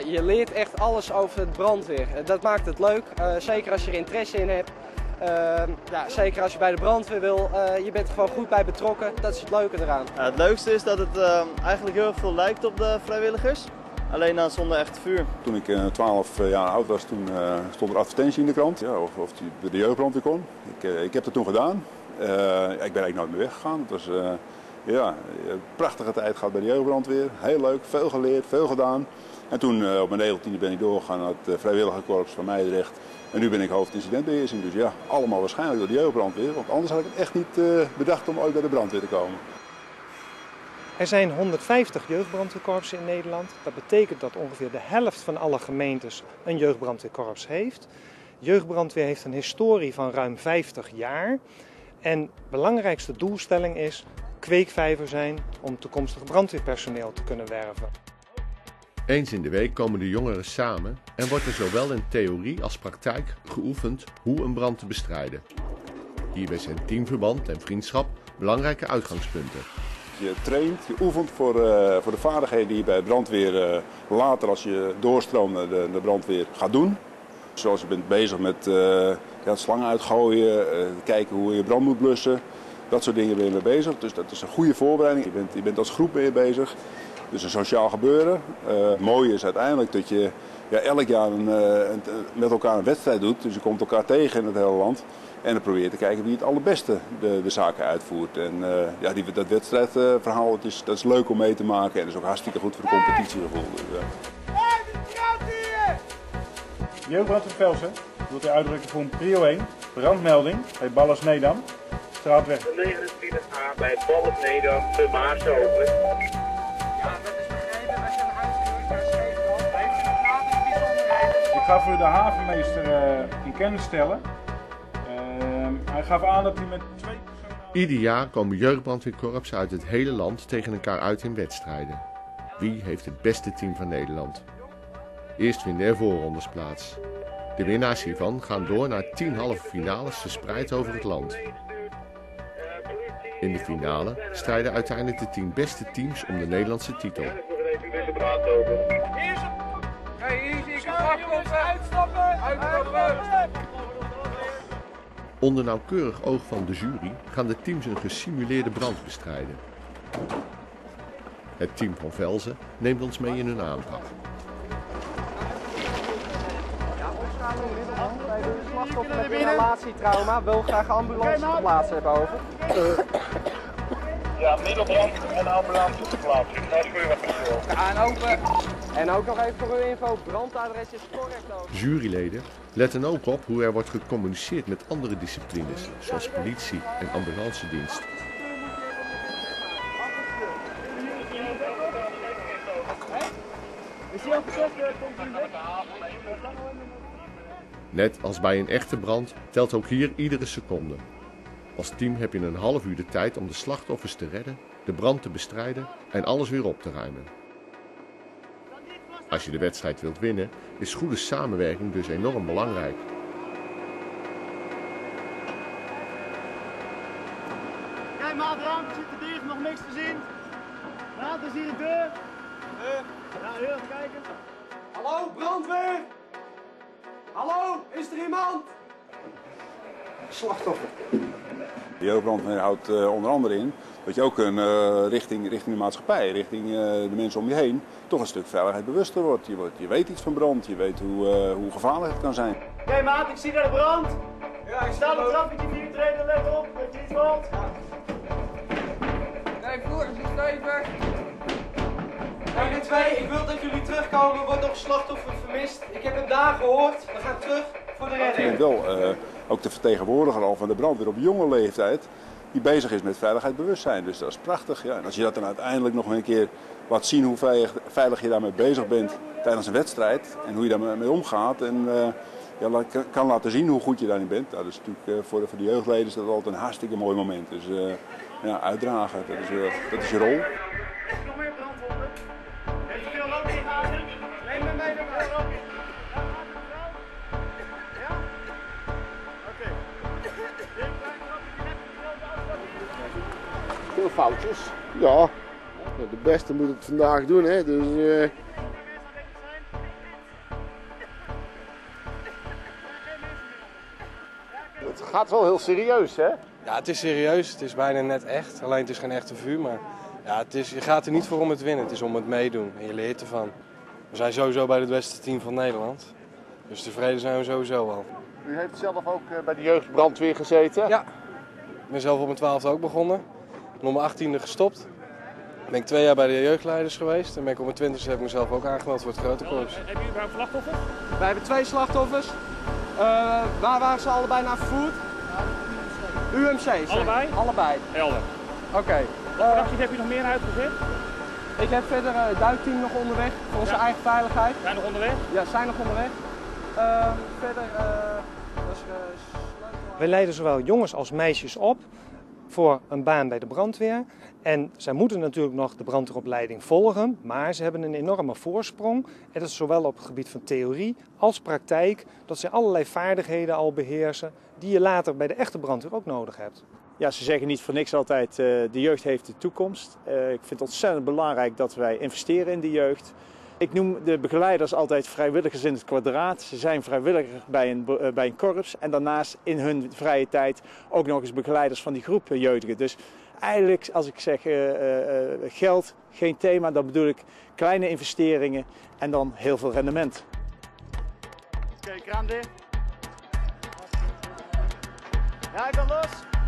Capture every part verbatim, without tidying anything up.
Je leert echt alles over het brandweer. Dat maakt het leuk, uh, zeker als je er interesse in hebt. Uh, ja, zeker als je bij de brandweer wil. Uh, je bent er gewoon goed bij betrokken. Dat is het leuke eraan. Ja, het leukste is dat het uh, eigenlijk heel veel lijkt op de vrijwilligers. Alleen dan zonder echt vuur. Toen ik uh, twaalf jaar oud was, toen uh, stond er advertentie in de krant. Ja, of, of die de jeugdbrandweer kon. Ik, uh, ik heb dat toen gedaan. Uh, ik ben eigenlijk nooit meer weggegaan. Het was uh, ja, een prachtige tijd gehad bij de jeugdbrandweer. Heel leuk, veel geleerd, veel gedaan. En toen uh, op mijn negentiende ben ik doorgegaan naar het uh, vrijwilligerkorps van Meidrecht. En nu ben ik hoofd incidentbeheersing. Dus ja, allemaal waarschijnlijk door de jeugdbrandweer. Want anders had ik het echt niet uh, bedacht om ooit bij de brandweer te komen. Er zijn honderdvijftig jeugdbrandweerkorpsen in Nederland. Dat betekent dat ongeveer de helft van alle gemeentes een jeugdbrandweerkorps heeft. Jeugdbrandweer heeft een historie van ruim vijftig jaar. En de belangrijkste doelstelling is kweekvijver zijn om toekomstig brandweerpersoneel te kunnen werven. Eens in de week komen de jongeren samen en wordt er zowel in theorie als praktijk geoefend hoe een brand te bestrijden. Hierbij zijn teamverband en vriendschap belangrijke uitgangspunten. Je traint, je oefent voor, uh, voor de vaardigheden die je bij de brandweer uh, later als je doorstroomt naar de, de brandweer gaat doen. Zoals je bent bezig met uh, ja, slangen uitgooien, uh, kijken hoe je brand moet blussen. Dat soort dingen ben je mee bezig. Dus dat is een goede voorbereiding. Je bent, je bent als groep mee bezig. Dus een sociaal gebeuren. Uh, het mooie is uiteindelijk dat je ja, elk jaar een, uh, een, met elkaar een wedstrijd doet. Dus je komt elkaar tegen in het hele land. En dan probeer je te kijken wie het allerbeste de, de zaken uitvoert. En uh, ja, die, dat wedstrijdverhaal, dat is, dat is leuk om mee te maken. En dat is ook hartstikke goed voor de competitiegevoel. Dus, uh. Jeugdbrandweer Velsen wilt u uitdrukken voor een prio één. Brandmelding bij Ballas Nedam. Straatweg negenentwintig A bij Ballas Nedam, de Maarsover. Ja, dat is begrepen. Wij zijn huiselijk naar Scheveland. Heeft u nog later een bijzonderheid? Ik ga voor de havenmeester uh, in kennis stellen. Uh, hij gaf aan dat hij met twee personen... Ieder jaar komen jeugdbrandweerkorpsen uit het hele land tegen elkaar uit in wedstrijden. Wie heeft het beste team van Nederland? Eerst vinden er voorrondes plaats. De winnaars hiervan gaan door naar tien halve finales verspreid over het land. In de finale strijden uiteindelijk de tien beste teams om de Nederlandse titel. Onder nauwkeurig oog van de jury gaan de teams een gesimuleerde brand bestrijden. Het team van Velsen neemt ons mee in hun aanpak. Bij de slachtoffer met een relatietrauma wil graag een ambulance te plaatsen hebben over. Ja, middelbrand en ambulance te plaatsen. Dat is voor u wat voor. Aan open. En ook nog even voor uw info, brandadres is correct over. Juryleden letten ook op hoe er wordt gecommuniceerd met andere disciplines, zoals politie en ambulancedienst. Is hij al gezegd? Net als bij een echte brand telt ook hier iedere seconde. Als team heb je een half uur de tijd om de slachtoffers te redden, de brand te bestrijden en alles weer op te ruimen. Als je de wedstrijd wilt winnen, is goede samenwerking dus enorm belangrijk. Kijk maar, het raam zit er dicht, nog niks te zien. Raad is hier de deur. Deur. Ja, heel even kijken. Hallo, brandweer! Hallo, is er iemand? Slachtoffer. De jeugdbrandweer houdt uh, onder andere in dat je ook een, uh, richting, richting de maatschappij, richting uh, de mensen om je heen, toch een stuk veiligheidsbewuster wordt. Je, wordt, je weet iets van brand, je weet hoe, uh, hoe gevaarlijk het kan zijn. Oké okay, maat, ik zie daar de brand. Ja, ik sta op het trappetje vier treden, let op, dat je iets valt. Ja. Nee, vloer is stevig. Jullie twee, ik wil dat jullie terugkomen, er wordt nog een slachtoffer vermist. Ik heb hem daar gehoord, we gaan terug voor de redding. Je bent wel uh, ook de vertegenwoordiger al van de brandweer op jonge leeftijd, die bezig is met veiligheidsbewustzijn. Dus dat is prachtig. Ja. En als je dat dan uiteindelijk nog een keer laat zien hoe veilig, veilig je daarmee bezig bent tijdens een wedstrijd en hoe je daarmee omgaat en uh, ja, kan laten zien hoe goed je daarin bent. Nou, dat is natuurlijk uh, voor, de, voor de jeugdleden is dat altijd een hartstikke mooi moment. Dus uh, ja, uitdragen, dat is, uh, dat is je rol. Nog meer brandwonden. Heeft u veel rook in gaten? Neem me mee naar mij. Ja? Oké. Veel foutjes. Ja, de beste moet het vandaag doen, hè. Dus, uh... gaat wel heel serieus, hè? Ja, het is serieus. Het is bijna net echt. Alleen het is geen echte vuur, maar ja, het is, je gaat er niet voor om het winnen. Het is om het meedoen en je leert ervan. We zijn sowieso bij het beste team van Nederland. Dus tevreden zijn we sowieso al. U heeft zelf ook bij de jeugdbrandweer gezeten? Ja. Ik ben zelf op mijn twaalfde ook begonnen. Op mijn achttiende gestopt. Ben ik twee jaar bij de jeugdleiders geweest. En ben ik op mijn twintigste heb ik mezelf ook aangemeld voor het grote korps. Heb je überhaupt slachtoffers? Wij hebben twee slachtoffers. Uh, waar waren ze allebei naar vervoerd? U M C. Allebei? Allebei. Helder. Oké. Okay. Wat voor acties heb je nog meer uitgezet? Ik heb verder een duikteam nog onderweg voor onze ja. eigen veiligheid. Zijn nog onderweg? Ja, zijn nog onderweg. Uh, verder uh, was er uh, Wij leiden zowel jongens als meisjes op voor een baan bij de brandweer. En zij moeten natuurlijk nog de brandweeropleiding volgen, maar ze hebben een enorme voorsprong. En dat is zowel op het gebied van theorie als praktijk, dat ze allerlei vaardigheden al beheersen die je later bij de echte brandweer ook nodig hebt. Ja, ze zeggen niet voor niks altijd, uh, de jeugd heeft de toekomst. Uh, ik vind het ontzettend belangrijk dat wij investeren in de jeugd. Ik noem de begeleiders altijd vrijwilligers in het kwadraat. Ze zijn vrijwilliger bij een, uh, bij een korps en daarnaast in hun vrije tijd ook nog eens begeleiders van die groep jeugdigen. Dus eigenlijk, als ik zeg uh, uh, geld, geen thema, dan bedoel ik kleine investeringen en dan heel veel rendement. Oké, okay, kraan dicht. Ja, ik ben los.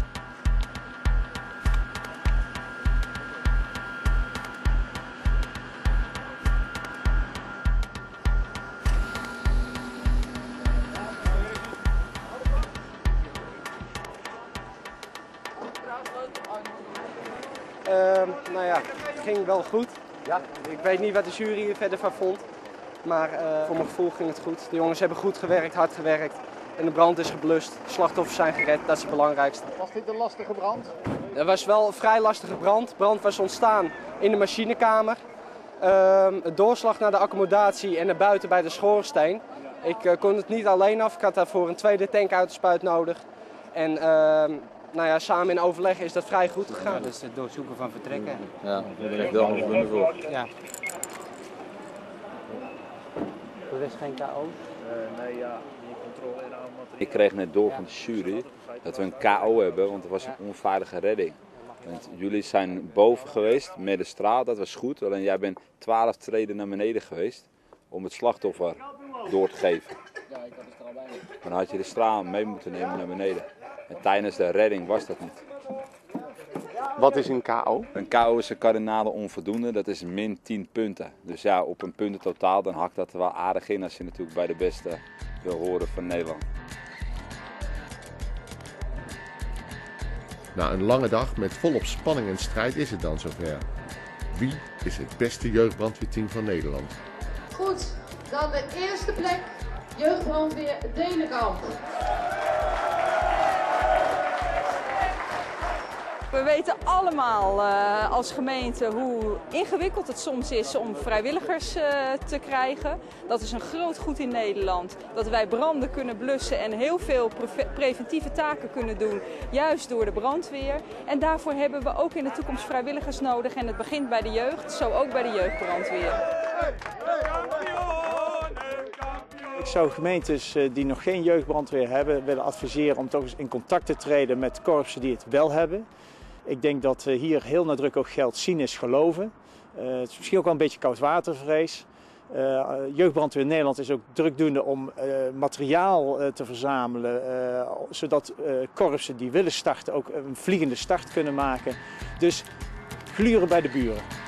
Uh, nou ja, het ging wel goed. Ja. Ik weet niet wat de jury er verder van vond. Maar uh, voor mijn gevoel ging het goed. De jongens hebben goed gewerkt, hard gewerkt. En de brand is geblust. De slachtoffers zijn gered, dat is het belangrijkste. Was dit een lastige brand? Het was wel een vrij lastige brand. Brand was ontstaan in de machinekamer. Uh, het doorslag naar de accommodatie en naar buiten bij de schoorsteen. Ik uh, kon het niet alleen af. Ik had daarvoor een tweede tank uit de spuit nodig. En uh, nou ja, samen in overleg is dat vrij goed gegaan. Ja, dus het doorzoeken van vertrekken. Ja, daar ben ik wel onvoldoende voor. Ja. Er is geen K O's? Uh, nee, ja. Controle inhouden. Ik kreeg net door van de jury dat we een K O hebben, want er was een onveilige redding. Want jullie zijn boven geweest met de straal, dat was goed. Alleen jij bent twaalf treden naar beneden geweest om het slachtoffer door te geven. Ja, ik had de straal bij me. Maar dan had je de straal mee moeten nemen naar beneden. En tijdens de redding was dat niet. Wat is een K O? Een K O is een kardinale onvoldoende, dat is min tien punten. Dus ja, op een puntentotaal dan hakt dat er wel aardig in als je natuurlijk bij de beste wil horen van Nederland. Na een lange dag met volop spanning en strijd is het dan zover. Wie is het beste jeugdbrandweerteam van Nederland? Goed, dan de eerste plek, jeugdbrandweer Denenkamp. We weten allemaal uh, als gemeente hoe ingewikkeld het soms is om vrijwilligers uh, te krijgen. Dat is een groot goed in Nederland. Dat wij branden kunnen blussen en heel veel pre preventieve taken kunnen doen, juist door de brandweer. En daarvoor hebben we ook in de toekomst vrijwilligers nodig. En het begint bij de jeugd, zo ook bij de jeugdbrandweer. Ik zou gemeentes die nog geen jeugdbrandweer hebben willen adviseren om toch eens in contact te treden met korpsen die het wel hebben. Ik denk dat hier heel nadrukkelijk ook geldt, zien is geloven. Uh, het is misschien ook wel een beetje koudwatervrees. Uh, jeugdbrandweer in Nederland is ook drukdoende om uh, materiaal uh, te verzamelen, uh, zodat uh, korpsen die willen starten ook een vliegende start kunnen maken. Dus gluren bij de buren.